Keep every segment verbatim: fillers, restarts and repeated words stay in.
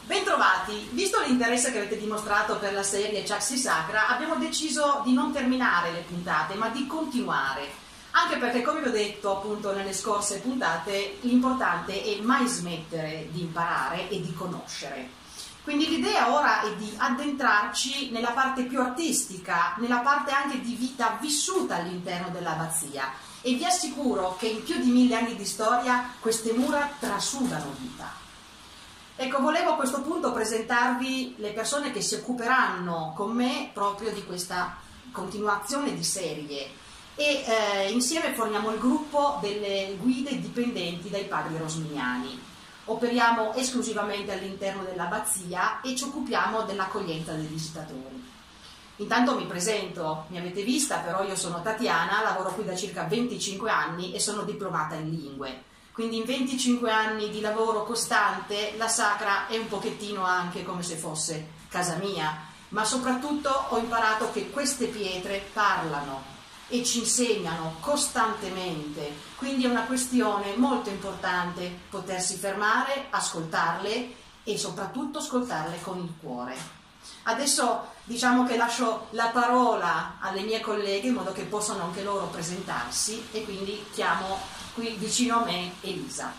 Bentrovati, visto l'interesse che avete dimostrato per la serie Chassis Sacra, abbiamo deciso di non terminare le puntate, ma di continuare. Anche perché, come vi ho detto appunto nelle scorse puntate, l'importante è mai smettere di imparare e di conoscere. Quindi l'idea ora è di addentrarci nella parte più artistica, nella parte anche di vita vissuta all'interno dell'abbazia. E vi assicuro che in più di mille anni di storia queste mura trasudano vita. Ecco, volevo a questo punto presentarvi le persone che si occuperanno con me proprio di questa continuazione di serie e eh, insieme formiamo il gruppo delle guide dipendenti dai padri rosminiani. Operiamo esclusivamente all'interno dell'abbazia e ci occupiamo dell'accoglienza dei visitatori. Intanto mi presento, mi avete vista, però io sono Tatiana, lavoro qui da circa venticinque anni e sono diplomata in lingue. Quindi in venticinque anni di lavoro costante la Sacra è un pochettino anche come se fosse casa mia, ma soprattutto ho imparato che queste pietre parlano e ci insegnano costantemente, quindi è una questione molto importante potersi fermare, ascoltarle e soprattutto ascoltarle con il cuore. Adesso diciamo che lascio la parola alle mie colleghe in modo che possano anche loro presentarsi e quindi chiamo qui vicino a me Elisa.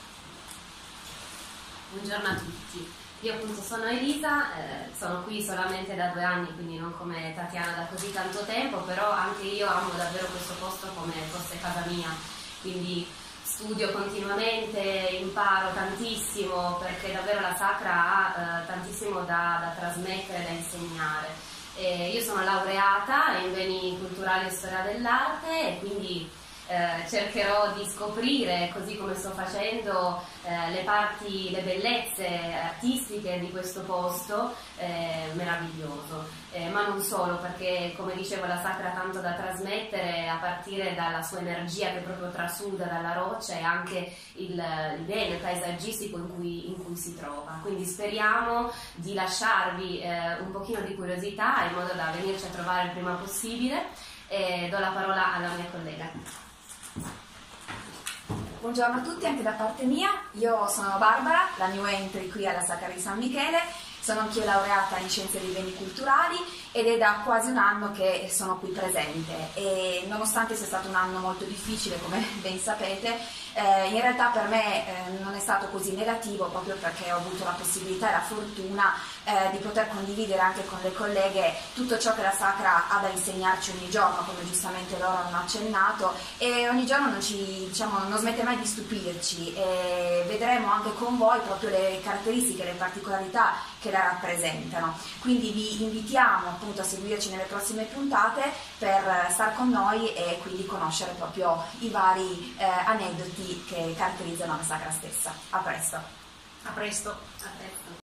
Buongiorno a tutti, io appunto sono Elisa, eh, sono qui solamente da due anni, quindi non come Tatiana da così tanto tempo, però anche io amo davvero questo posto come fosse casa mia, quindi studio continuamente, imparo tantissimo perché davvero la Sacra ha eh, tantissimo da, da trasmettere, da insegnare. E io sono laureata in beni culturali e storia dell'arte e quindi Eh, cercherò di scoprire, così come sto facendo, eh, le parti, le bellezze artistiche di questo posto eh, meraviglioso, eh, ma non solo, perché come dicevo la Sacra ha tanto da trasmettere a partire dalla sua energia che proprio trasuda dalla roccia e anche il, il bene paesaggistico in cui, in cui si trova. Quindi speriamo di lasciarvi eh, un pochino di curiosità in modo da venirci a trovare il prima possibile e do la parola alla mia collega. Buongiorno a tutti anche da parte mia, io sono Barbara, la new entry qui alla Sacra di San Michele, sono anch'io laureata in Scienze dei Beni Culturali ed è da quasi un anno che sono qui presente e nonostante sia stato un anno molto difficile, come ben sapete, eh, in realtà per me eh, non è stato così negativo proprio perché ho avuto la possibilità e la fortuna eh, di poter condividere anche con le colleghe tutto ciò che la Sacra ha da insegnarci ogni giorno, come giustamente loro hanno accennato, e ogni giorno non, ci, diciamo, non smette mai di stupirci e vedremo anche con voi proprio le caratteristiche, le particolarità che la rappresentano. Quindi vi invitiamo appunto a seguirci nelle prossime puntate per star con noi e quindi conoscere proprio i vari eh, aneddoti che caratterizzano la Sacra stessa. A presto! A presto! A presto.